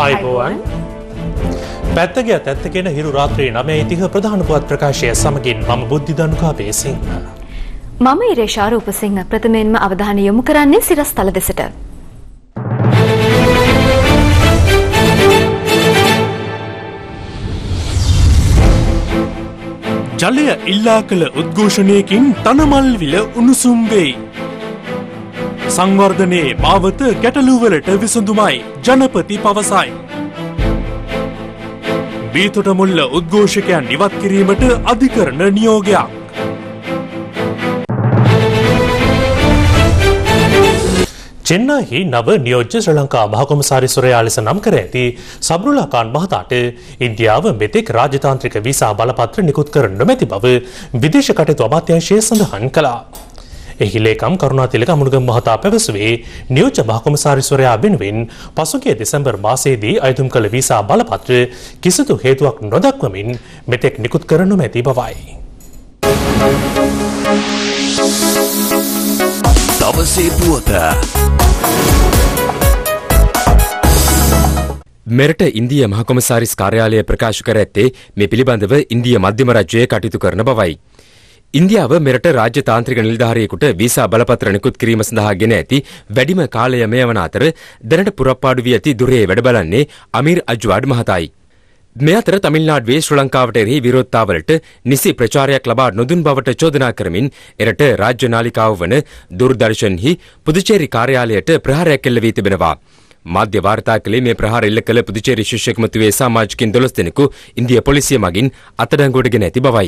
ආයුබෝවන් පැත්තගේ ඇත්තගෙන හිරු රාත්‍රී 9:30 ප්‍රධාන පුවත් ප්‍රකාශය සමගින් මම බුද්ධිදනුකා බේසිංහ මම ඉරේෂා රූපසිංහ ප්‍රථමයෙන්ම අවධානය යොමු කරන්නේ සිරස්තල දෙසට. ජලය ඉල්ලා කළ උද්ඝෝෂණයකින් තනමල් විල උණුසුම් වෙයි. සංවර්ධනයේ මාවත ගැටලුවලට විසඳුමයි ජනපති පවසයි. බීතොට මුල්ල උද්ඝෝෂකයන් ඉවත් කිරීමට අධිකරණ නියෝගයක්. චෙන්නයිහි නව නියෝජ්‍ය ශ්‍රී ලංකා මහකොමසාරිස්වරයා ලෙස නම් කර ඇති සබ්රුලා ඛාන් මහතාට ඉන්දියාව මෙතෙක් රාජතාන්ත්‍රික වීසා බලපත්‍ර නිකුත් කර නොමැති බව විදේශ කටයුතු අමාත්‍යාංශය සඳහන් කළා. එහි ලේකම් කරුණාතිලක අමුණුගම මහතා පැවසුවේ නියෝජ්‍ය මහකොමසාරිස්වරයා වෙනුවෙන් පසුගිය දෙසැම්බර් මාසයේදී අයදුම් කළ වීසා බලපත්‍ර කිසිදු හේතුවක් නොදක්වමින් මෙතෙක් නිකුත් කර නොමැති බවයි. දවසේ පුවත මෙරට ඉන්දිය මහකොමසාරිස් කාර්යාලය ප්‍රකාශ කර ඇත්තේ මේ පිළිබඳව ඉන්දිය මධ්‍යම රජය කටයුතු කරන බවයි. ඉන්දියාව මෙරට රාජ්‍ය තාන්ත්‍රික නිලධාරියෙකුට වීසා බලපත්‍ර නිකුත් කිරීම සඳහා ගෙන ඇති වැඩිම කාලය මෙය වන අතර දැනට පුරප්පාඩු වී ඇති දුරේ වැඩ බලන්නේ අමීර් අජ්වාඩ් මහතායි. මේ අතර තමිල්නාඩුවේ ශ්‍රී ලංකාවට එරෙහි විරෝධතාවලට නිසි ප්‍රචාරයක් ලබා නොදුන් බවට චෝදනා කරමින් එරට රාජ්‍ය නාලිකාව වන දුරදර්ශන්හි පුදුචේරි කාර්යාලයට ප්‍රහාරයක් එල්ල වී තිබෙනවා. මාධ්‍ය වාර්තා කළේ මේ ප්‍රහාර එල්ල කළ පුදුචේරි ශිෂ්‍යකමතුවේ සමාජිකින් 12 දෙනෙකු ඉන්දිය පොලිසිය මගින් අත්අඩංගුවට ගෙන ඇති බවයි.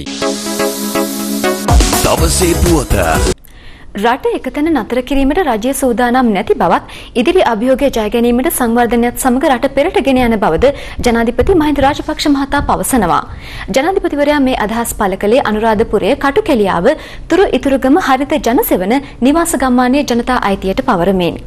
දවසේ පුවත රට එකතැන නතර කිරීමට රජය සූදානම් නැති බවත් ඉදිරි අභියෝගය ජය ගැනීමට සංවර්ධනයත් සමග රට පෙරට ගෙන යන බවද ජනාධිපති මහින්ද රාජපක්ෂ මහතා පවසනවා. ජනාධිපතිවරයා මේ අදහස් පළ කළේ අනුරාධපුරයේ කටුකැලියාව තුරු ඉතුරුගම හරිත ජනසෙවන නිවාස ගම්මානයේ ජනතා අයිතියට පවරමින්.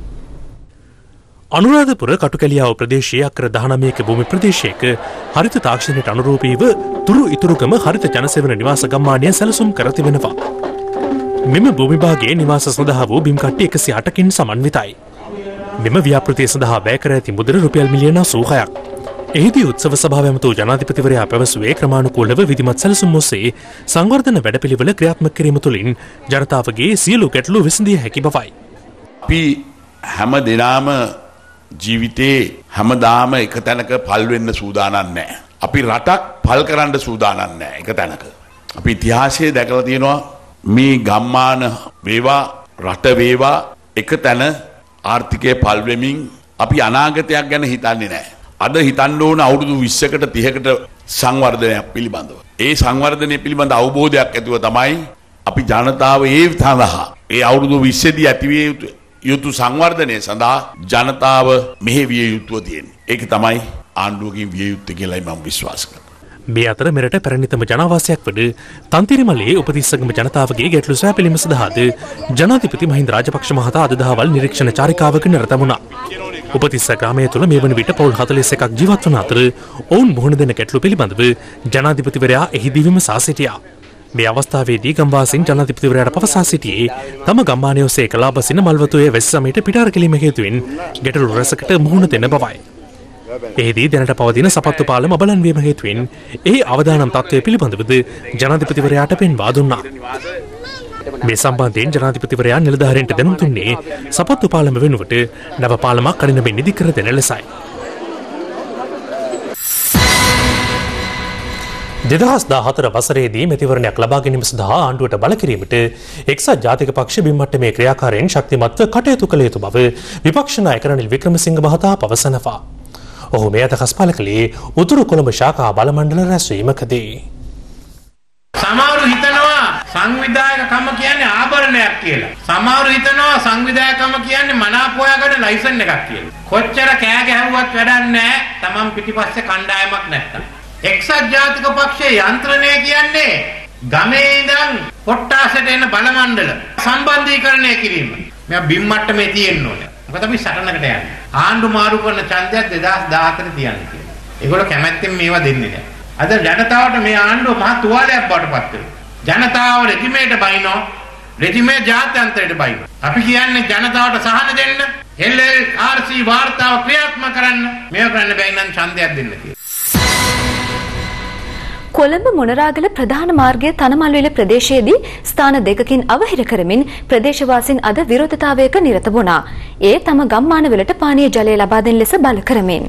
අනුරාධපුර කටුකැලියාව ප්‍රදේශයේ අක්‍ර 19ක භූමි ප්‍රදේශයක හරිත තාක්ෂණයට අනුරූපීව තුරු ඉතුරුගම හරිත ජනසෙවන නිවාස ගම්මානය සැලසුම් කර තිබෙනවා. මෙම භූමිභාගයේ නිවාස සඳහා වූ බිම් කට්ටි 108කින් සමන්විතයි. මෙම ව්‍යාපෘතිය සඳහා වැය කර ඇති මුදල රුපියල් මිලියන 86ක්. එහිදී උත්සව සභාව ඇමතු ජනාධිපතිවරයා පැවසුවේ ක්‍රමානුකූලව විධිමත් සැලසුම් ඔස්සේ සංවර්ධන වැඩපිළිවෙල ක්‍රියාත්මක කිරීම තුළින් ජනතාවගේ සියලු ගැටලු විසඳිය හැකි බවයි. අපි හැම දිනම ජීවිතේ හැමදාම එක තැනක පල් වෙන්න සූදානම් නැහැ. අපි රටක් පල් කරන්න සූදානම් නැහැ එක තැනක. අපි ඉතිහාසයේ දැකලා තියෙනවා මේ ගම්මාන වේවා රට වේවා එක තැන ආර්ථිකය පල් වෙමින් අපි අනාගතයක් ගැන හිතන්නේ නැහැ. අද හිතන්න ඕන අවුරුදු 20කට 30කට සංවර්ධනයක් පිළිබඳව. ඒ සංවර්ධනය පිළිබඳ අවබෝධයක් ඇතුව තමයි අපි ජනතාව ඒ සඳහා ඒ අවුරුදු 20 දී ඇතිවිය යුතු සංවර්ධනය සඳහා ජනතාව මෙහෙවිය යුතුව තියෙන්නේ. ඒක තමයි ආණ්ඩුවකින් විය යුත්තේ කියලායි මම විශ්වාස කරනවා. මේ අතර මෙරට පැරණිතම ජනාවාසයක් වන තන්තිරිමලයේ උපතිස්සගම ජනතාවගේ ගැටලු සොයා බැලීම සඳහාද ජනාධිපති මහින්ද රාජපක්ෂ මහතා අද දහවල් නිරීක්ෂණ චාරිකාවක නිරත වුණා. උපතිස්ස ග්‍රාමය තුළ මේ වන විට පවුල් 41ක් ජීවත් වන අතර ඔවුන් මුහුණ දෙන ගැටලු පිළිබඳව ජනාධිපතිවරයා එහිදී විමසා සිටියා. මේ අවස්ථාවේදී ගම්වාසීන් ජනාධිපතිවරයාට පවසා සිටියේ තම ගම්මානය ඔස්සේ කලා බසින මල්වතුවේ වැසි සමයට පිටාර කිරීම හේතුවෙන් ගැටලු රැසකට මුහුණ දෙන බවයි. එහිදී දැනට පවතින සපත්තු පාලම බලන් වීම හේතුවෙන් ඒ අවදානම් තත්ත්වය පිළිබඳවද ජනාධිපතිවරයාට පෙන්වා දුන්නා. මේ සම්බන්ධයෙන් ජනාධිපතිවරයා නිලධාරීන්ට දැනුම් දුන්නේ සපත්තු පාලම වෙනුවට නව පාලමක් කඩිනමින් ඉදිකර දෙන ලෙසයි. 2014 වසරේදී මැතිවරණයක් ලබා ගැනීම සඳහා ආණ්ඩුවට බල කිරීමට එක්සත් ජාතික පක්ෂ බිම් මට්ටමේ ක්‍රියාකාරයෙන් ශක්තිමත්ව කටයුතු කළ යුතු බව විපක්ෂ නායක රනිල් වික්‍රමසිංහ මහතා පවසනවා. ඔහු මේ අදහස් පළ කළේ උතුරු කොළඹ ශාඛා බල මණ්ඩල රැස්වීමකදී. සමහරු හිතනවා සංවිධායකකම කියන්නේ ආභරණයක් කියලා. සමහරු හිතනවා සංවිධායකකම කියන්නේ මනාප හොයාගන්න ලයිසන් එකක් කියලා. කොච්චර කෑ ගැහුවත් වැඩක් නැහැ. Taman පිටිපස්සේ කණ්ඩායමක් නැත්තම්. එක්සත් ජාතික පක්ෂයේ යන්ත්‍රණය කියන්නේ ගමේ ඉඳන් කොට්ටාසට එන බල මණ්ඩල සම්බන්ධීකරණය කිරීම. මෙයා බිම් මට්ටමේ තියෙන්න ඕනේ. මොකද අපි සටනකට යන්නේ. ආණ්ඩු මාරු කරන ඡන්දයක් 2014 තියන්නේ කියලා. ඒගොල්ලෝ කැමැත්තෙන් මේවා දෙන්නේ නැහැ. අද ජනතාවට මේ ආණ්ඩුව මහ තුවාලයක් බවට පත් වෙනවා. ජනතාව රෙජිමේට බයිනෝ, රෙජිමේ ජාත්‍යන්තරයට බයිනෝ. අපි කියන්නේ ජනතාවට සහන දෙන්න. LL වාසී වාර්තාව ක්‍රියාත්මක කරන්න මේක කරන්න බැරි නම් ඡන්දයක් දෙන්න කියලා. කොළඹ මොනරාගල ප්‍රධාන මාර්ගයේ තනමල්විල ප්‍රදේශයේදී ස්ථාන දෙකකින් අවහිර කරමින් ප්‍රදේශවාසීන් අද විරෝධතාවයක නිරත වුණා. ඒ තම ගම්මානවලට පානීය ජලය ලබා දෙන ලෙස බල කරමින්.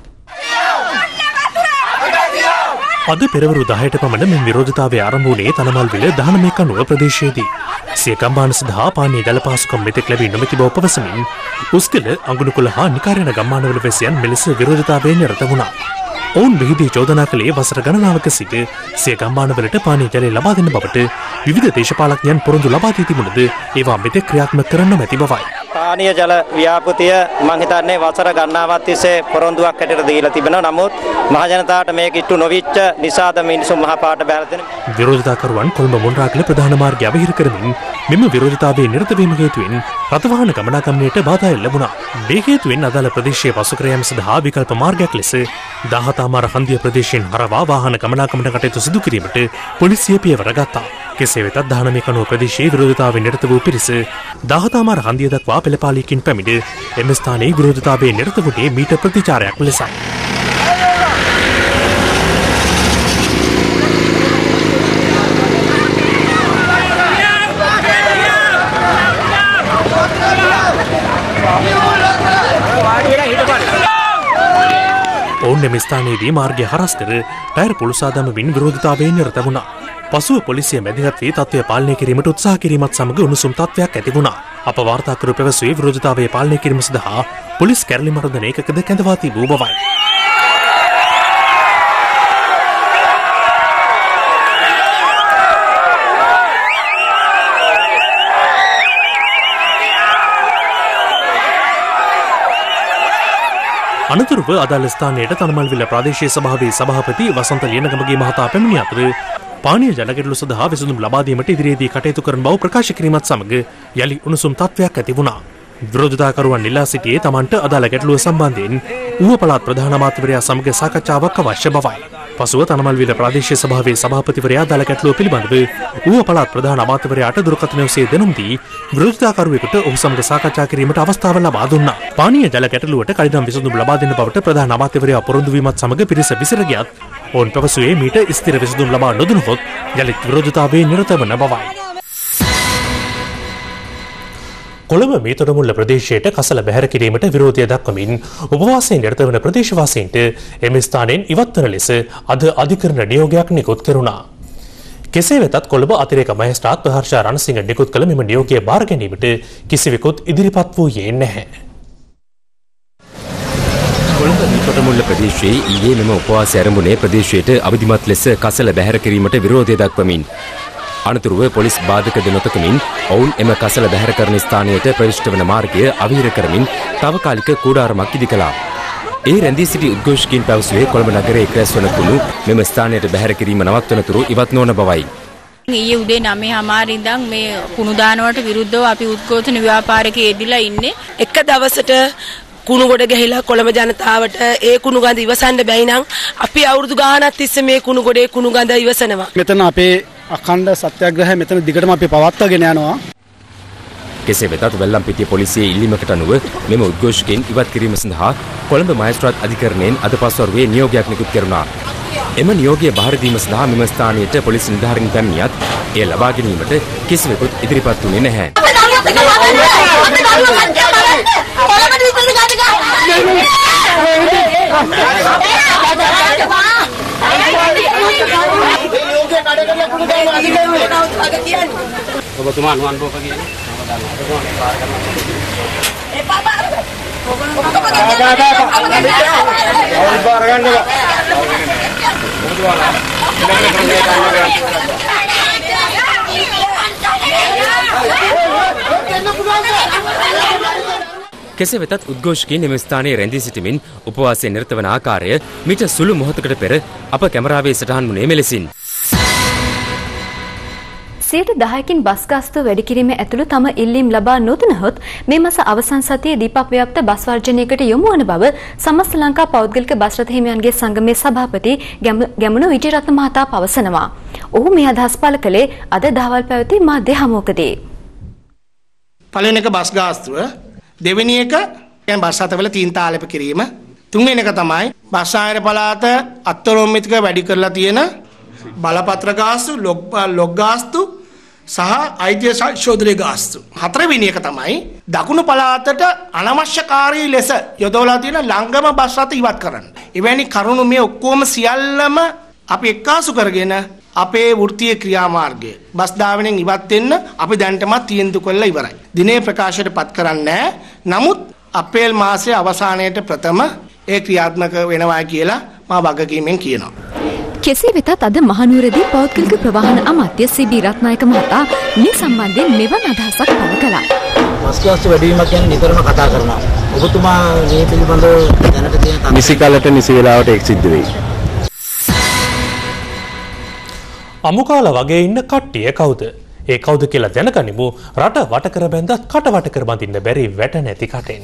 අද පෙරවරු 10ට පමණ මෙම විරෝධතාවය ආරම්භ වුණේ තනමල්විල 19 කණුව ප්‍රදේශයේදී. සිය ගම්මාන සඳහා පානීය ජල පහසුකම් මෙතෙක් ලැබී නොමැති බව පවසමින් උස්කල අඟුණුකුල හා නිකාරණ ගම්මානවල වැසියන් මෙලෙස විරෝධතාවයේ නිරත වුණා. ඔවුන් මෙහිදී චෝදනා කළේ වසර ගණනාවක සිට සිය ගම්මානවලට පානීය ජලය ලබා දෙන බවට විවිධ දේශපාලකයන් පොරොන්දු ලබා දී තිබුණද ඒවා මෙතෙක් ක්‍රියාත්මක කර නොමැති බවයි. පානීය ජල ව්‍යාපෘතිය මම හිතන්නේ වසර ගණනාවක් තිස්සේ පොරොන්දුවක් හැටියට දීලා තිබෙනවා. නමුත් මහ ජනතාවට මේක ඉටු නොවිච්ච නිසාද මිනිසු මහ පාට බැලලා දෙන විරෝධතාකරුවන් කොළඹ මොණරාගල ප්‍රධාන මාර්ගය අවහිර කරමින් මෙම විරෝධතාවයේ නිරත වීම හේතුවෙන් රථවාහන ගමනාගමනයට බාධා එල්ල වුණා. මේ හේතුවෙන් අදාළ ප්‍රදේශයේ පසු කර යාම සඳහා විකල්ප මාර්ගයක් ලෙස 17 මාර හන්දිය ප්‍රදේශයෙන් හරවා වාහන ගමනාගමන කටයුතු සිදු කිරීමට පොලිසිය පියවර ගත්තා. කෙසේ වෙතත් 19 කණුව ප්‍රදේශයේ විරෝධතාවයේ නිරත වූ පිරිස 17 මාර හන්දිය දක්වා පෙළපාලියකින් පැමිණ එම ස්ථානයේ විරෝධතාවයේ නිරත වුණේ මීට ප්‍රතිචාරයක් ලෙසයි. ඔවුන් එම ස්ථානයේදී මාර්ගය හරස් කර ටයර් පුළුසා දමමින් විරෝධතාවයේ නිරත වුණා. පසුව පොලිසිය මැදිහත් වී තත්ත්වය පාලනය කිරීමට උත්සාහ කිරීමත් සමග උණුසුම් තත්ත්වයක් ඇති වුණා. අප වාර්තාකරු පැවසුවේ විරෝධතාවයේ පාලනය කිරීම සඳහා පොලිස් කැරළි මර්දන ඒකකද කැඳවා තිබූ බවයි. අනතුරුව අදාළ ස්ථානයට තනමල්විල ප්‍රාදේශීය සභාවේ සභාපති වසන්ත ලියනගමගේ මහතා පැමිණි අතර පානීය ජල ගැටළු සඳහා විසඳුම් ලබා දීමට ඉදිරියේදී කටයුතු කරන බව ප්‍රකාශ කිරීමත් සමග යලි උණුසුම් තත්ත්වයක් ඇති වුණා. විරෝධතාකරුවන් ඉල්ලා සිටියේ තමන්ට අදාළ ගැටලුව සම්බන්ධයෙන් ඌව පළාත් ප්‍රධාන අමාත්‍යවරයා සමග සාකච්ඡාවක් අවශ්‍ය බවයි. පසුව තනමල්විල ප්‍රාදේශීය සභාවේ සභාපතිවරයා අදාළ ගැටලුව පිළිබඳව ඌව පළාත් ප්‍රධාන අමාත්‍යවරයාට දුරකථන ඔස්සේ දැනුම් දී විරෝධතාකරුවෙකුට ඔහු සමග සාකච්ඡා කිරීමට අවස්ථාව ලබා දුන්නා. පානීය ජල ගැටලුවට කලින් විසඳුම් ලබා දෙන බවට ප්‍රධාන අමාත්‍යවරයා පොරොන්දු වීමත් සමග පිරිස විසිර ගියත් ඔවුන් පැවසුවේ මීට ස්ථිර විසඳුම් ලබා නොදුනහොත් යලිත් විරෝධතාවයේ නිරත වන බවයි. කොළඹ මේතොඩමුල්ල ප්‍රදේශයට කසල බැහැර කිරීමට විරෝධය දක්වමින් උපවාසයෙන් නිරත වන ප්‍රදේශවාසීන්ට එම ස්ථානයෙන් ඉවත් වන ලෙස අද අධිකරණ නියෝගයක් නිකුත් කෙරුණා. කෙසේ වෙතත් කොළඹ අතිරේක මහේස්ත්‍රාත් ප්‍රහර්ෂා රණසිංහ නිකුත් කළ මෙම නියෝගය බාර ගැනීමට කිසිවෙකුත් ඉදිරිපත් වූයේ නැහැ. කොළඹ මේතොඩමුල්ල ප්‍රදේශයේ ඊයේ මෙම උපවාසය ආරම්භුනේ ප්‍රදේශයට අවදිමත් ලෙස කසල බැහැර කිරීමට විරෝධය දක්වමින් අනතුරුව පොලිස් බාධක නොතකමින් ඔවුන් එම කසල බැහැර කරන ස්ථානයට ප්‍රවිෂ්ඨ වන මාර්ගය අවහිර කරමින් තාවකාලික කූඩාරමක් ඉදි කළා. ඒ රැඳී සිටි උද්ඝෝෂකයින් පැවසුවේ කොළඹ නගරයේ ක්‍රැස් වන කුණු මෙම ස්ථානයට බැහැර කිරීම නවත්වනතුරු ඉවත් නොවන බවයි. ඊයේ උදේ 9:00 ඉඳන් මේ කුණු දානවට විරුද්ධව අපි උද්ඝෝෂණ ව්‍යාපාරිකයේ යෙදিলা ඉන්නේ. එක දවසට කුණු ගොඩ ගහලා කොළඹ ජනතාවට ඒ කුණු ගඳ ඉවසන්න බැයි නම් අපි අවුරුදු ගාණක් තිස්සේ මේ කුණු ගොඩේ කුණු ගඳ ඉවසනවා. මෙතන අපේ අඛණ්ඩ සත්‍යාග්‍රහය මෙතන දිගටම අපි පවත්වාගෙන යනවා. කෙසේ වෙතත් වෙල්ලම්පිටිය පොලිසියේ ඉල්ලීමකට අනුව මෙම උද්ඝෝෂකයින් ඉවත් කිරීම සඳහා කොළඹ මහේස්ත්‍රාත් අධිකරණයෙන් අද පස්වරුවේ නියෝගයක් නිකුත් කෙරුණා. එම නියෝගය බාර දීම සඳහා මෙම ස්ථානයට පොලිස් නිලධාරීන් පැමිණියත් එය ලබා ගැනීමට කිසිවෙකුත් ඉදිරිපත් වුණේ නැහැ. ඔබතුමා අනුවන් බෝක කියන්නේ කෙසේ වෙතත් උද්ඝෝෂකයින් එම ස්ථානයේ රැඳී සිටමින් උපවාසයේ නිරත වන ආකාරය මීට සුළු මොහොතකට පෙර අප කැමරාවේ සටහන් වුණේ මෙලෙසින්. 10%කින් බස් ගාස්තුව වැඩි කිරීම ඇතුළු තම ඉල්ලීම් ලබා නොදුනහොත් මේ මාස අවසන් සතියේ දීපක් ව්‍යාප්ත බස් වර්ජනයකට යොමු වන බව සමස්ත ලංකා පෞද්ගලික බස් රථ හිමියන්ගේ සංගමේ සභාපති ගැමුණු විජේරත්න මහතා පවසනවා. ඔහු මේ අදහස් පළ කළේ අද දහවල් පැවති මාධ්‍ය හමුවකදී. පළවෙනි එක බස් ගාස්තුව, දෙවෙනි එක දැන් බස් රථවල තීන් තාලෙප කිරීම. තුන්වෙනි එක තමයි බස් ආයන පළාත අත්තරොම්මිතික වැඩි කරලා තියෙන බලපත්‍ර ගාස්තු, ලොග් ගාස්තු සහ අයිතිය ශෝධනයේ ගාස්තු. හතරවෙනි එක තමයි දකුණු පළාතට අනවශ්‍යකාරී ලෙස යොදවලා තියෙන ලංගම බස් රථ ඉවත් කරන්න. එවැනි කරුණු මේ ඔක්කොම සියල්ලම අපි එක්කාසු කරගෙන අපේ වෘත්තීය ක්‍රියාමාර්ගය බස් ධාවනයෙන් ඉවත් වෙන්න අපි දැනටමත් තීන්දුව කළා ඉවරයි. දිනේ ප්‍රකාශයට පත් කරන්නේ නමුත් අප්‍රේල් මාසයේ අවසානයේට ප්‍රථම ඒ ක්‍රියාත්මක වෙනවා කියලා මා වගකීමෙන් කියනවා. කෙසේ වෙතත් අද මහනුවරදී පෞද්ගලික ප්‍රවාහන අමාත්‍ය සී.බී. රත්නායක මහතා මේ සම්බන්ධයෙන් මෙවන් අදහසක් පළ කළා. බස් ගාස්තු වැඩිවීමක් ගැන නිතරම කතා කරනවා. ඔබතුමා මේ පිළිබඳව දැනට තියෙන නිසි කාලයට නිසි වෙලාවට ඒක සිද්ධ වෙයි. අමුකාල වගේ ඉන්න කට්ටිය කවුද? ඒ කවුද කියලා දැනගනිමු. රට වට කර බැඳත් කට වට කර බඳින්න බැරි වැට නැති කටෙන්.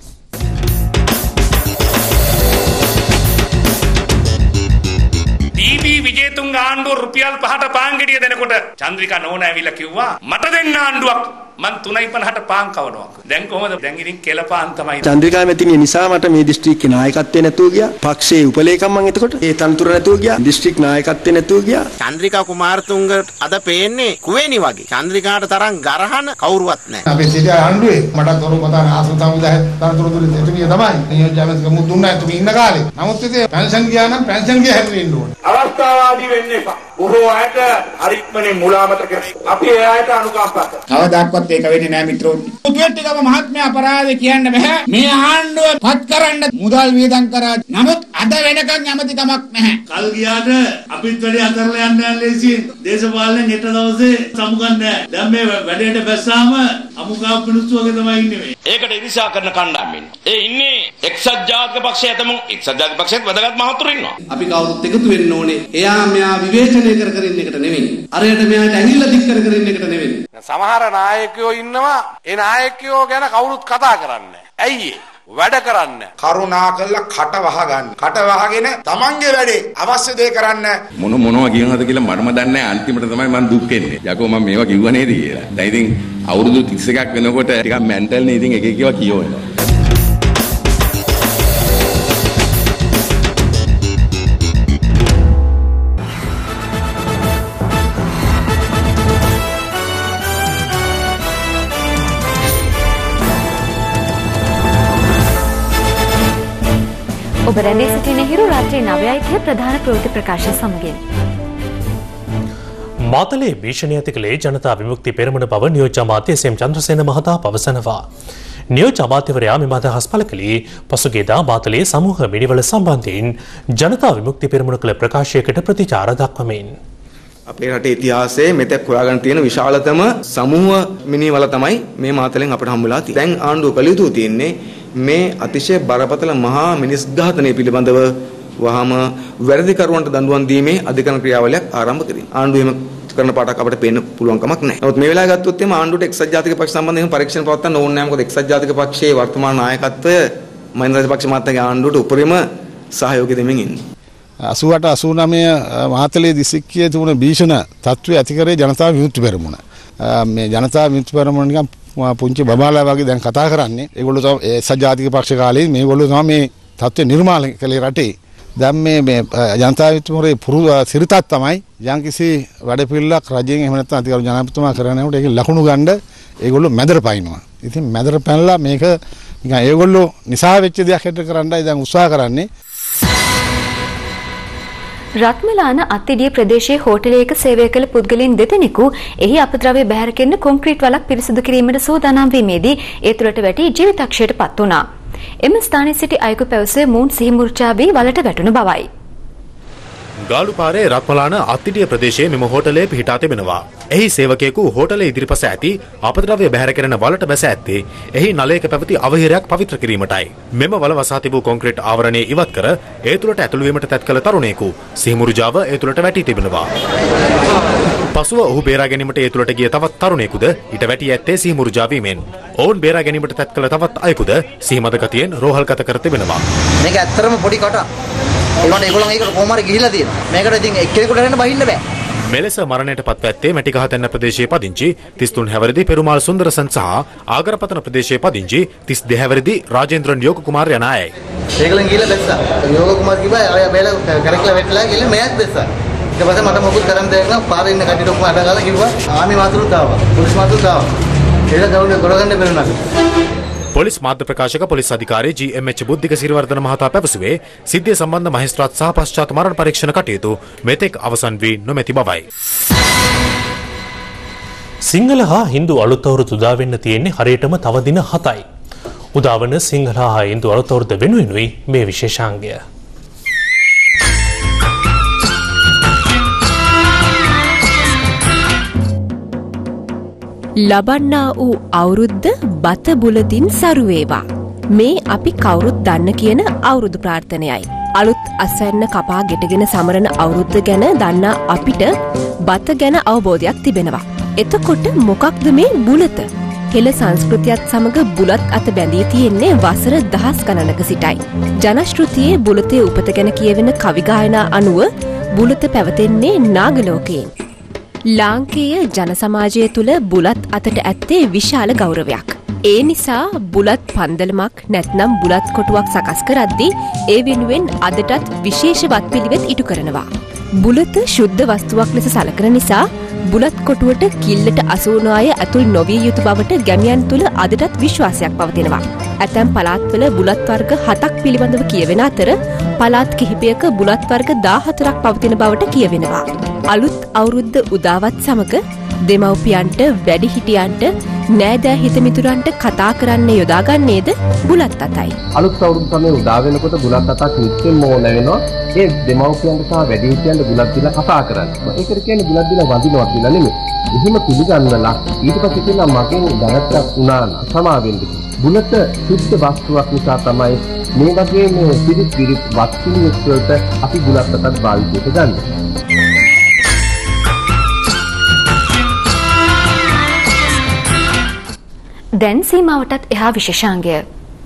ටීවී විජේතුංග ආණ්ඩුව රුපියල් 5ට පාන් ගෙඩිය දෙනකොට චන්ද්‍රිකා නෝන ඇවිල්ලා කිව්වා මට දෙන්න ආණ්ඩුවක් මං 3.50ට පාන් කවනවා. දැන් කොහොමද? දැන් ඉතින් කෙල පාන් තමයි. චන්ද්‍රිකා මෙතිනිය නිසා මට මේ දිස්ත්‍රික්කේ නායකත්වය නැතුව ගියා. පක්ෂයේ උපලේකම් මං එතකොට ඒ තනතුර නැතුව ගියා. දිස්ත්‍රික් නායකත්වය නැතුව ගියා. චන්ද්‍රිකා කුමාරතුංග අද පේන්නේ කුවේණි වගේ. චන්ද්‍රිකාට තරම් ගරහන කවුරුවත් නැහැ. අපේ සිටිය ආණ්ඩුවේ මට තොරු පතාන ආසන සමුදාය තනතුරු දුන්නේ එතුමිය තමයි. නියෝජ්‍ය ඇමතික මුත් දුන්නා එතුමිය ඉන්න කාලේ. නමුත් ඉතින් පෙන්ෂන් ගියා නම් පෙන්ෂන් ගියා හැදෙන්න ඕනේ. අවස්ථාවාදී වෙන්න එපා. බොහෝ අයට හරික්මනේ මුලාමත කරේ. අපි ඒ අයට අනුකම්පා කරනවා. කවදාවත් ඒක වෙන්නේ නැහැ මිත්‍රෝ. උද්‍යෝගිකව මහත්මයා අපරාධ කියන්න බෑ. මේ ආණ්ඩුව පත් කරන්න මුදල් වියදම් කරා. නමුත් අද වෙනකන් ඇමතිකමක් නැහැ. කල් ගියාට අපිත් වැඩි අතරලා යන්න යන ලේසියෙන් දේශපාලනේ හෙට දවසේ සමුගන්නේ නැහැ. දැන් මේ වැඩේට බැස්සාම අමුකා මිනිස්සු වගේ තමයි ඉන්නේ මේ. ඒකට ඉරිසා කරන කණ්ඩායමින්. ඒ ඉන්නේ එක්සත් ජාතික පක්ෂය ඇතමුන් එක්සත් ජාතික පක්ෂයත් වැදගත් මහතුරු ඉන්නවා. අපි කවුරුත් එකතු වෙන්න ඕනේ. එයා මෙයා විවේචනය කර ඉන්න එකට නෙවෙයි. අරයට මෙයාට ඇඟිල්ල දික් කර ඉන්න එකට නෙවෙයි. සමහර නායකයෝ ඉන්නවා. ඒ නායකයෝ ගැන කවුරුත් කතා කරන්නේ. ඇයි වැඩ කරන්න කරුණාකරලා කට වහගන්න. කට වහගෙන තමන්ගේ වැඩේ අවශ්‍ය දේ කරන්න. මොනවා කියනවද කියලා මටම දන්නේ නැහැ. අන්තිමට තමයි මම දුක් වෙන්නේ. යකෝ මම මේවා කිව්ව නේද කියලා. දැන් ඉතින් අවුරුදු 31ක් වෙනකොට ටිකක් මෙන්ටල් නේ. ඉතින් එක එක ඒවා කියවනවා. ඔබ රැඳී සිටින හිරු රාත්‍රී 9යි ප්‍රධාන ප්‍රවෘත්ති ප්‍රකාශ සමගින්. මාතලේ භීෂණය ඇති කළේ ජනතා විමුක්ති පෙරමුණ බව නියෝජ්‍ය අමාත්‍ය එස්.එම්. චන්ද්‍රසේන මහතා පවසනවා. නියෝජ්‍ය අමාත්‍යවරයා මෙම අදහස් පළ කළේ පසුගියදා මාතලේ සමූහ මිනිවල සම්බන්ධයෙන් ජනතා විමුක්ති පෙරමුණ කළ ප්‍රකාශයකට ප්‍රතිචාර දක්වමින්. අපේ රටේ ඉතිහාසයේ මෙතෙක් හොයාගන්න තියෙන විශාලතම සමූහ මිනිවල තමයි මේ මාතලෙන් අපට හම්බුලා තියෙන්නේ. දැන් ආණ්ඩුව කළ යුතු තියෙන්නේ මේ අතිශය බරපතල මහා මිනිස් ඝාතනය පිළිබඳව වහම වැරදිකරුවන්ට දඬුවම් දීමේ අධිකරණ ක්‍රියාවලියක් ආරම්භ කිරීම. ආණ්ඩුවෙම කරන පාඩක් අපිට පේන්න පුළුවන් කමක් නැහැ. නමුත් මේ වෙලාව ගත්තොත් එimhe ආණ්ඩුවට එක්සත් ජාතික පක්ෂ සම්බන්ධයෙන් පරීක්ෂණ පවත්වන්න ඕනේ නැහැ. මොකද එක්සත් ජාතික පක්ෂයේ වර්තමාන නායකත්වය මහින්ද රාජපක්ෂ මහතාගේ ආණ්ඩුවට උපරිම සහයෝගය දෙමින් ඉන්නේ. 88 89 මාතලේ දිස්ත්‍රික්කයේ තිබුණ භීෂණ තත්ත්වය ඇති කරේ ජනතා විමුක්ති පෙරමුණ. මේ ජනතා විමුක්ති පෙරමුණ නිකන් පුංචි බබාලා වගේ දැන් කතා කරන්නේ. ඒගොල්ලෝ තමයි සජාතික පක්ෂ කාලේ මේගොල්ලෝ තමයි මේ තත්ත්වය නිර්මාණය කළේ රටේ. දැන් මේ ජනතා විමුක්ති පෙරමුණේ සිරිතක් තමයි යම්කිසි වැඩපිළිවෙලක් රජයෙන් එහෙම නැත්නම් අධිකාර ජනාධිපතිතුමා කරනකොට ඒක ලකුණු ගන්න ඒගොල්ලෝ මැදට පයින්නවා. ඉතින් මැදට පැනලා මේක නිකන් ඒගොල්ලෝ නිසා වෙච්ච දෙයක් හිට කරන්නයි දැන් උත්සාහ කරන්නේ. රත්මලාන අත්තිඩිය ප්‍රදේශයේ හෝටලයක සේවය කළ පුද්ගලයන් දෙදෙනෙකු එහි අපද්‍රව්‍ය බැහැර කෙරෙන කොන්ක්‍රීට් වලක් පිරිසිදු කිරීමට සූදානම් වීමේදී ඒ තුළට වැටි ජීවිතක්ෂයට පත් වුණා. එම ස්ථානයේ සිටි අයෙකු පැවසුවේ මූන් සිහිමුර්ජා වී වලට වැටුණු බවයි. ගාලුපාරේ රත්මලාන අත්තිඩිය ප්‍රදේශයේ මෙම හෝටලයේ පිහිටා තිබෙනවා. එහි සේවකයෙකු හෝටලයේ ඉදිරිපස ඇති අපද්‍රව්‍ය බැහැර කෙරෙන වලට බැස ඇත්තේ එහි නලයක පැවති අවහිරයක් පවිත්‍ර කිරීමටයි. මෙම වල වසා තිබූ කොන්ක්‍රීට් ආවරණය ඉවත් කර ඒ තුළට ඇතුළු වීමට තැත් කළ තරුණයෙකු සිහිමුර්ජාව ඒ තුළට වැටී තිබෙනවා. පසුව ඔහු බේරා ගැනීමට ඒ තුළට ගිය තවත් තරුණයෙකුද ඊට වැටී ඇත්තේ සිහිමුර්ජා වීමෙන්. ඔවුන් බේරා ගැනීමට තැත් කළ තවත් අයෙකුද සිහිමද ගතියෙන් රෝහල්ගත කර තිබෙනවා. මේක ඇත්තරම පොඩි කට. ඒගොල්ලෝ ඒක කොහොම හරි ගිහිලා තියෙනවා. මේකට ඉතින් එක්කෙනෙකුට හරින්න බහින්න බෑ. මෙලෙස මරණයට පත්ව ඇත්තේ මැටිගහතැන්න ප්‍රදේශයේ පදිංචි 33 හැවිරිදි පෙරුමාල් සුන්දරසන් සහ ආගරපතන ප්‍රදේශයේ පදිංචි 32 හැවිරිදි රාජේන්ද්‍රන් යෝග කුමාර යන අයයි. ඒගොල්ලන් ගිහලා බැස්සා. යෝග කුමාර කිව්වා අය බැල කරකලා වැටලා ගිහලා මෙයාත් බැස්සා. ඊට පස්සේ මට මොකුත් කරන්න දෙයක් නෑ. පාරේ ඉන්න කට්ටියට ඔක්කොම අඩගාලා කිව්වා ආමි මාතුරුත් ආවා. පොලිස් මාතුරුත් ආවා. ඒක ගොඩගන්න බැරුණා. පොලිස් මාධ්‍ය ප්‍රකාශක පොලිස් අධිකාරී ජී.එම්.එච්. බුද්ධික සිරිවර්ධන මහතා පැවසුවේ සිද්ධිය සම්බන්ධ මහේස්ත්‍රාත් සහ පශ්චාත් මරණ පරීක්ෂණ කටයුතු මෙතෙක් අවසන් වී නොමැති බවයි. සිංහල හා හින්දු අලුත් අවුරුදු උදා වෙන්න තියෙන්නේ හරියටම තව දින 7යි. උදාවන සිංහල හා හින්දු අලුත් අවුරුද්ද වෙනුවෙනුයි මේ විශේෂාංගය. ලබන්නා වූ අවුරුද්ද බත බුලතින් සරු වේවා. මේ අපි කවුරුත් දන්න කියන අවුරුදු ප්‍රාර්ථනයයි. අලුත් අස්වැන්න කපා ගෙටගෙන සමරන අවුරුද්ද ගැන දන්නා අපිට බත ගැන අවබෝධයක් තිබෙනවා. එතකොට මොකක්ද මේ බුලත? හෙළ සංස්කෘතියත් සමග බුලත් අත බැඳී තියෙන්නේ වසර දහස් ගණනක සිටයි. ජනශ්‍රුතියේ බුලතේ උපත ගැන කියවෙන කවි ගායනා අනුව බුලත පැවතෙන්නේ නාගලෝකයෙන්. ලාංකේය ජන සමාජය තුළ බුලත් අතට ඇත්තේ විශාල ගෞරවයක්. ඒ නිසා බුලත් පන්දලමක් නැත්නම් බුලත් කොටුවක් සකස් කරද්දී ඒ වෙනුවෙන් අදටත් විශේෂ වත්පිළිවෙත් ඉටු කරනවා. බුලත ශුද්ධ වස්තුවක් ලෙස සලකන නිසා බුලත් කොටුවට කිල්ලට අසුවන අය ඇතුල් නොවිය යුතු බවට ගැමියන් තුළ අදටත් විශ්වාසයක් පවතිනවා. ඇතැම් පළාත්වල බුලත් වර්ග 7ක් පිළිබඳව කියවෙන අතර පළාත් කිහිපයක බුලත් වර්ග 14ක් පවතින බවට කියවෙනවා. අලුත් අවුරුද්ද උදාවත් සමග දෙමව්පියන්ට වැඩිහිටියන්ට නෑදෑ හිතමිතුරන්ට කතා කරන්න යොදාගන්නේද බුලත් අතයි. අලුත් අවුරුදු සමයේ උදා වෙනකොට බුලත් අතක් නිත්‍යම ඕන වෙනවා. ඒ දෙමව්පියන්ට සහ වැඩිහිටියන්ට බුලත් දීලා කතා කරන්න. ඒකට කියන්නේ බුලත් දීලා වඳිනවා කියලා නෙමෙයි. එහෙම පිළිගන්නලා ඊට පස්සේ කියනවා මගෙන් දැනටක් වුණා සමා වෙන්න. බුලත සුද්ධ වස්තුවක් නිසා තමයි මේ වගේ මේ පිරිත් වස්තුනියක් වලට අපි බුලත් අතක් භාවිතයට ගන්න. දැන් සීමාවටත් එහා විශේෂාංගය.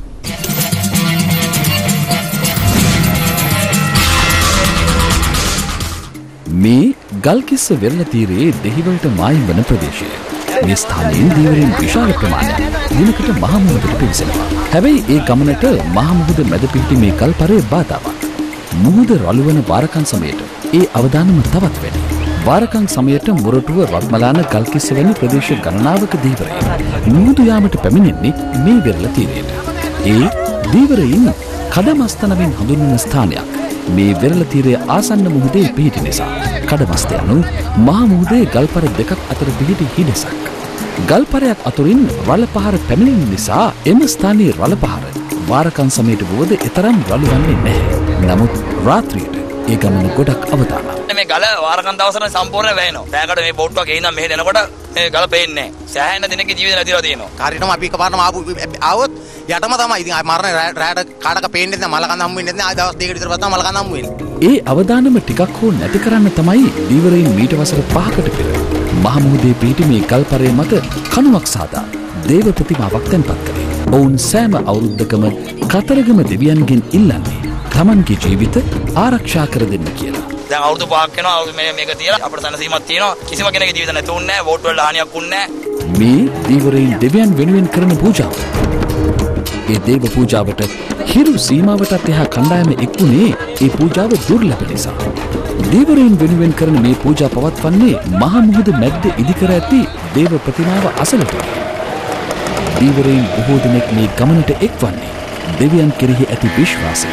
මේ ගල්කිස්ස වෙරළ තීරයේ දෙහිවලට මායිම් වන ප්‍රදේශය. මේ ස්ථානයෙන් දීවරින් විශාල ප්‍රමාණයක් දිනකට මහ මුහුදට පිවිසෙනවා. හැබැයි ඒ ගමනට මහ මුහුද මැද පිහිටි මේ ගල්පරේ බාධාවක්. මුහුද රළු වන වාරකන් සමයට ඒ අවදානම තවත් වැඩි. වාරකන් සමයට මොරටුව රත්මලාන ගල්කිස්ස වැනි ප්‍රදේශ ගණනාවක දීවරය මුහුදු යාමට පැමිණෙන්නේ මේ වෙරළ තීරයට. ඒ දීවරයින් කඩමස්තනමින් හඳුන්වන ස්ථානයක් මේ වෙරළ තීරයේ ආසන්න මුහුදේ පිහිටි නිසා. කඩමස්ත යනු මහා මුහුදේ ගල්පර දෙකක් අතර පිහිටි හිඩැසක්. ගල්පරයක් අතුරින් රළ පහර පැමිණෙන නිසා එම ස්ථානයේ රළ පහර වාරකන් සමයට වුවද එතරම් රළු වන්නේ නැහැ. නමුත් රාත්‍රියට ඒ ගමන ගොඩක් අවදානයි. මේ ගල වාරකන් දවසට සම්පූර්ණ වැයෙනවා. දැනකට මේ බෝට්ටුවක් ගෙනින්නම් මෙහෙ දෙනකොට මේ ගල පේන්නේ නැහැ. සෑහෙන දිනක ජීවිත නැතිලා තියෙනවා. හරියටම අපි එකපාරටම ආවොත් යටම තමයි. ඉතින් මරණ රැයට කාටක පේන්නේ නැහැ. මලකඳ හම්බ වෙන්නේ නැහැ. ආය දවස් දෙකකට විතර පස්සේ මලකඳ හම්බ වෙන්නේ. ඒ අවදානම ටිකක් හෝ නැති කරන්න තමයි දීවරයින් මීට වසර 5කට පෙර මහ මුහුදේ පිහිටි මේ ගල්පරේ මත කණුවක් සාදා දේව ප්‍රතිමාවක් තැන්පත් කළේ. ඔවුන් සෑම අවුරුද්දකම කතරගම දෙවියන්ගෙන් ඉල්ලන්නේ තමන්ගේ ජීවිත ආරක්ෂා කර දෙන්න කියලා. දැන් අවුරුදු 5ක් වෙනවා මේක තියලා අපිට සනසීමක් තියෙනවා. කිසිම කෙනෙකුගේ ජීවිත නැතුන්නේ නැහැ. වෝට් වල හානියක් වුන්නේ නැහැ. මේ දීවරයින් දෙවියන් වෙනුවෙන් කරන පූජාව. ඒ දේව පූජාවට හිරු සීමාවටත් එහා කණ්ඩායම එක්ුණේ ඒ පූජාව දුර්ලභ නිසා. දීවරයින් වෙනුවෙන් කරන මේ පූජා පවත්වන්නේ මහ මුහුද මැද්ද ඉදිකර ඇති දේව ප්‍රතිමාව අසලට. දීවරයින් බොහෝ දෙනෙක් මේ ගමනට එක්වන්නේ දෙවියන් කෙරෙහි ඇති විශ්වාසය.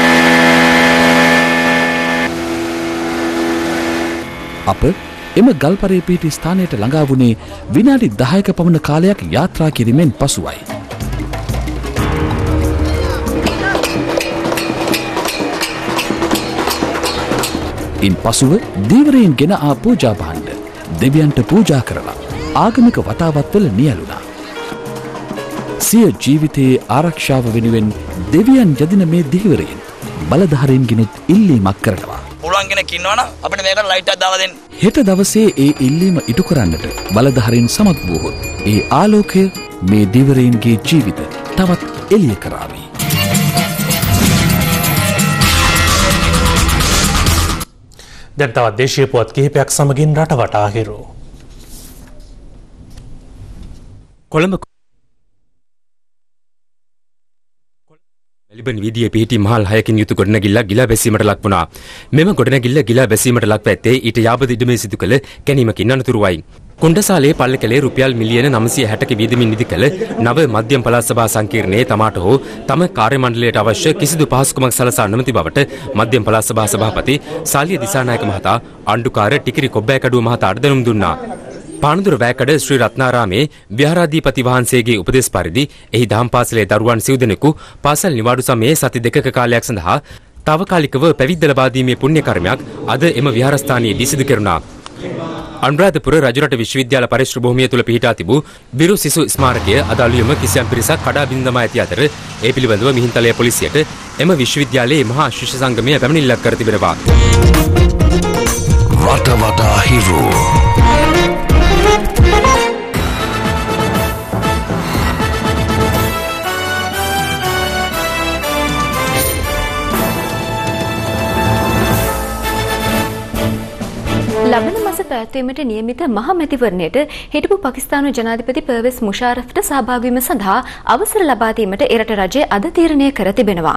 අප එම ගල්පරේ පිහිටි ස්ථානයට ළඟා වුණේ විනාඩි 10ක පමණ කාලයක් යාත්‍රා කිරීමෙන් පසුවයි. ඉන් පසුව දීවරයින් ගෙන ආ පූජා භාණ්ඩ දෙවියන්ට පූජා කරලා ආගමික වතාවත්වල නියැලුණා. සිය ජීවිතයේ ආරක්ෂාව වෙනුවෙන් දෙවියන් යදින මේ දීවරයින් බලධාරීන්ගෙනුත් ඉල්ලීමක් කරනවා. පුළුවන් කෙනෙක් ඉන්නවනම් අපිට මේකට ලයිට් එකක් දාලා දෙන්න. හෙට දවසේ ඒ ඉල්ලීම ඉටු කරන්නට බලධාරීන් සමත් වූහොත් ඒ ආලෝකය මේ දීවරයින්ගේ ජීවිත තවත් එළිය කරාවි. දැන් තවත් දේශීය පුවත් කිහිපයක් සමගින් රට වටා හිරු. කොළඹ මෙල්බන් වීදියේ පිහිටි මහල් 6කින් යුතු ගොඩනැගිල්ලක් ගිලා බැසීමට ලක් වුණා. මෙම ගොඩනැගිල්ල ගිලා බැසීමට ලක් පැත්තේ ඊට යාබද ඉඩමේ සිදු කළ කැණීමකින් අනතුරුවයි. කොණ්ඩසාලේ පල්ලකලේ රුපියල් මිලියන 960ක වියදමින් නිදි කළ නව මධ්‍යම පළාත් සභා සංකීර්ණයේ තමාට හෝ තම කාර්ය මණ්ඩලයට අවශ්‍ය කිසිදු පහසුකමක් සලසා නොමැති බවට මධ්‍යම පළාත් සභා සභාපති සාලිය දිසානායක මහතා ආණ්ඩුකාර ටිකිරි කොබ්බෑකඩුව මහතාට දැනුම් දුන්නා. පානදුර වැෑකඩ ශ්‍රී රත්නාරාමේ විහාරාධිපති වහන්සේගේ උපදෙස් පරිදි එහි දහම් පාසලේ දරුවන් සිව් දෙනෙකු පාසල් නිවාඩු සමයේ සති දෙකක කාලයක් සඳහා තාවකාලිකව පැවිද්ද ලබා දීමේ පුණ්‍ය කර්මයක් අද එම විහාරස්ථානයේදී සිදු කෙරුණා. අනුරාධපුර රජරට විශ්වවිද්‍යාල පරිශ්‍ර භූමිය තුල පිහිටා තිබූ විරු සිසු ස්මාරකය අද අලුයම කිසියම් පිරිසක් කඩා බිඳදමා ඇති අතර ඒ පිළිබඳව මිහින්තලය පොලිසියට එම විශ්වවිද්‍යාලයේ මහා ශිෂ්‍ය සංගමය පැමිණිල්ලක් කර තිබෙනවා. රට වටා හිරු ලබන මාස පැවැත්වීමට නියමිත මහ මැතිවරණයට හිටපු පාකිස්තානු ජනාධිපති පර්වෙස් මුෂාරෆ්ට සහභාගී වීම සඳහා අවසර ලබා දීමට එරට රජය අද තීරණය කර තිබෙනවා.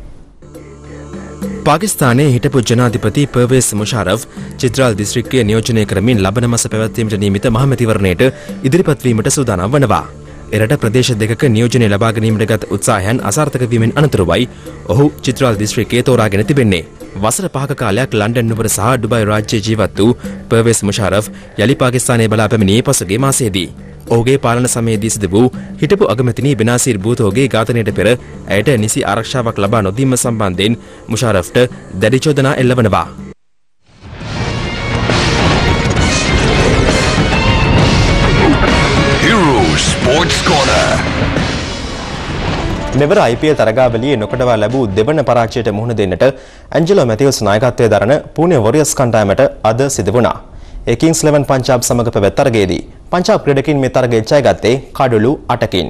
පාකිස්තානයේ හිටපු ජනාධිපති පර්වෙස් මුෂාරෆ් චිත්‍රාල් දිස්ත්‍රික්කය නියෝජනය කරමින් ලබන මාස පැවැත්වීමට නියමිත මහ මැතිවරණයට ඉදිරිපත් වීමට සූදානම් වනවා. එරට ප්‍රදේශ දෙකක නියෝජනය ලබා ගැනීමට ගත් උත්සාහයන් අසාර්ථක වීමෙන් අනතුරුවයි ඔහු චිත්‍රාල් දිස්ත්‍රික්කයේ තෝරාගෙන තිබෙන්නේ. වසර 5ක කාලයක් ලන්ඩන් නුවර සහ ඩුබයි රාජ්‍යයේ ජීවත් වූ පර්වෙස් මුෂාරෆ් යලි පාකිස්තානයේ බලා පැමිණියේ පසුගිය මාසයේදී. ඔහුගේ පාලන සමයේදී සිදු වූ හිටපු අගමැතිනි බෙනාසිර් භූතෝගේ ඝාතනයට පෙර ඇයට නිසි ආරක්ෂාවක් ලබා නොදීම සම්බන්ධයෙන් මුෂාරෆ්ට දැඩි චෝදනා එල්ලවනවා. Sports Corner. මෙවර IPL තරගාවලියේ නොකඩවා ලැබූ දෙවන පරාජයට මුහුණ දෙන්නට ඇන්ජලෝ මැතිව්ස් නායකත්වයේ දරන පුණේ වොරියර්ස් කණ්ඩායමට අද සිදු වුණා. ඒ කිංස් 11 පංජාබ් සමග පැවැත් තරගයේදී පංජාබ් ක්‍රීඩකින් මේ තරගය ජයගත්තේ කඩලු 8කින්.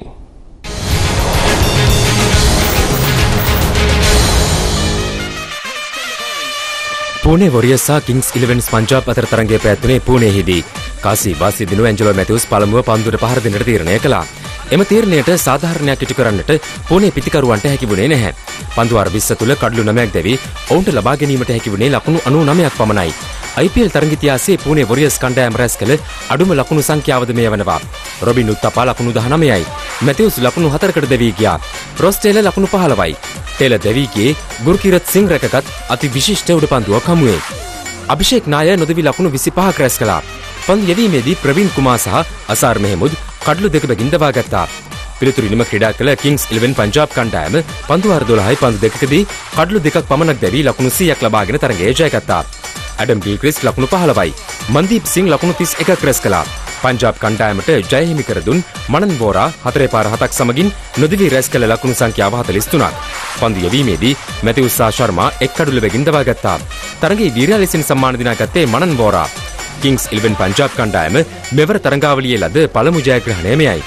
පුණේ වොරියර්ස් සහ කිංස් 11 පංජාබ් අතර තරගය පැවැත්වුණේ පුණේහිදී. කාසි වාසි දිනු ඇන්ජලෝ මැතිව්ස් පළමුව පන්දුවට පහර දෙන්නට තීරණය කළා. එම තීරණයට සාධාරණයක් ඉටු කරන්නට පුණේ පිතිකරුවන්ට හැකි වුණේ නැහැ. පන්දු වාර 20 තුල කඩලු 9ක් දැවි ඔවුන්ට ලබා ගැනීමට හැකි වුණේ ලකුණු 99ක් පමණයි. IPL තරග ඉතිහාසයේ පුණේ වොරියර්ස් කණ්ඩායම රැස් කළ අඩුම ලකුණු සංඛ්‍යාවද මේ වනවා. රොබින් උත්තපා ලකුණු 19යි. මැතිව්ස් ලකුණු 4කට දැවී ගියා. රොස් ටේලර් ලකුණු 15යි. ටේලර් දැවී ගියේ ගුර්කීරත් සිං රැකගත් අති විශිෂ්ට උඩ පන්දුවක් හමුවේ. අභිෂේක් නාය නොදෙවි ලකුණු 25ක් රැස් කළා. පන්දු යැවීමේදී ප්‍රවීන් කුමාර් සහ අසාර් මෙහෙමුද් කඩලු දෙක බැගින් දවා ගත්තා. පිළිතුරු ඉනිම ක්‍රීඩා කළ කිංස් 11 පංජාබ් කණ්ඩායම පන්දු වාර 12යි පන්දු දෙකකදී කඩලු දෙකක් පමණක් දැවී ලකුණු 100ක් ලබාගෙන තරගය ජයගත්තා. ඇඩම් ගිල්ක්‍රිස්ට් ලකුණු 15යි. මන්දීප් සිං ලකුණු 31ක් රැස් කළා. පංජාබ් කණ්ඩායමට ජය හිමි කර දුන් මනන් වෝරා 4 පාර 7ක් සමගින් නොදිවි රැස් කළ ලකුණු සංඛ්‍යාව 43ක්. පන්දු යැවීමේදී මැතිව්ස් සහ ශර්මා එක් කඩුල බැගින් දවා ගත්තා. තරගයේ වීරයා ලෙසින් සම්මාන දිනාගත්තේ මනන් වෝරා. කිංස් 11 පංජාබ් කණ්ඩායම මෙවර තරගාවලියේ ලද පළමු ජයග්‍රහණය මෙයයි.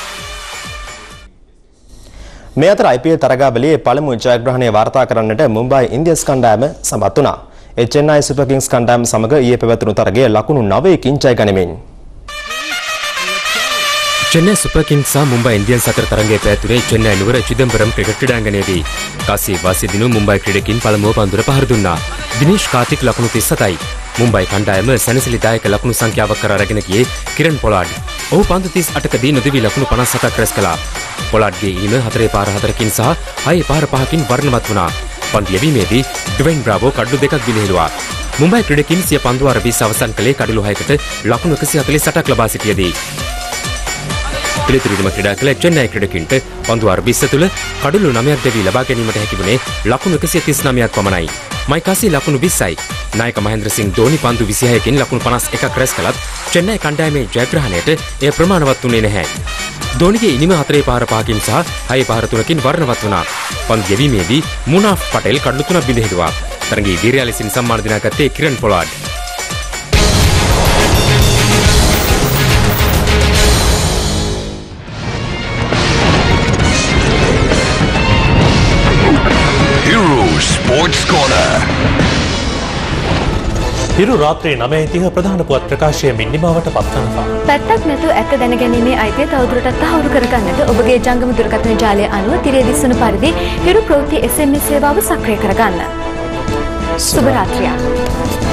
මේ අතර IPL තරගාවලියේ පළමු ජයග්‍රහණය වාර්තා කරන්නට මුම්බයි ඉන්දියන්ස් කණ්ඩායම සමත් වුණා. ඒ චෙන්නයි සුපර් කිංස් කණ්ඩායම සමග ඊයේ පැවැත්වුණු තරගය ලකුණු 9කින් ජය ගනිමින් चेन्नई सुपर किंग्स सह मुंबई इंडियंस अतर तरंगे පැවැත්වුණේ चेन्नई නුවර චිදම්බරම් ක්‍රිකට් ක්‍රීඩාංගණයේදී. කාසි වාසි දිනු මුම්බයි ක්‍රීඩකින් පළමුව පන්දුර පහර දුන්නා. දිනේෂ් කාර්තික් ලකුණු 37යි. මුම්බයි කණ්ඩායම සැනසිලිදායක ලකුණු සංඛ්‍යාවක් කරා රැගෙන ගියේ කිරන් පොලාඩ්. ඔහු පන්දු 38කදී නොදෙවි ලකුණු 57ක් රැස් කළා. පොලාඩ්ගේ ඉනිම 4 පාර 4කින් සහ 6 පාර 5කින් වර්ණවත් වුණා. පන්දු යැවීමේදී ඩ්වෙයින් බ්‍රාවෝ කඩලු දෙකක් ගිලිහෙළුවා. මුම්බයි ක්‍රීඩකින් සිය පන්දු වාර 20 අවසන් කළේ කඩලු 6කට ලකුණු 148ක් ලබා සිටියේදී. පිළිතුරුම ක්‍රීඩා කළ චෙන්නයි ක්‍රීඩකින්ට පන්දු වාර 20 තුල කඩලු 9ක් දැවී ලබා ගැනීමට හැකි වුණේ ලකුණු 139ක් පමණයි. මයිකාසි ලකුණු 20යි. නායක මහේන්ද්‍ර සිං ධෝනි පන්දු 26කින් ලකුණු 51ක් රැස් කළත් චෙන්නයි කණ්ඩායමේ ජයග්‍රහණයට එය ප්‍රමාණවත් වුණේ නැහැ. ධෝනිගේ ඉනිම 4 පාර 5කින් සහ 6 පාර 3කින් වර්ණවත් වුණා. පන්දු යැවීමේදී මුනාෆ් පටේල් කඩලු 3ක් බිඳ තරගයේ වීරයා ලෙසින් සම්මාන දිනාගත්තේ කිරන් පොලාඩ්. Sports Corner. හිරු රාත්‍රී 9:30 ප්‍රධාන පුවත් ප්‍රකාශය මිනිමාවට පත් කරනවා. පැත්තක් නැතුව ඇත්ත දැනගැනීමේ අයිතිය තවදුරටත් තහවුරු කරගන්නට ඔබගේ ජංගම දුරකථන ජාලය අනුව තිරේ දිස්වන පරිදි හිරු ප්‍රවෘත්ති SMS සේවාව සක්‍රිය කරගන්න. සුබ රාත්‍රියක්.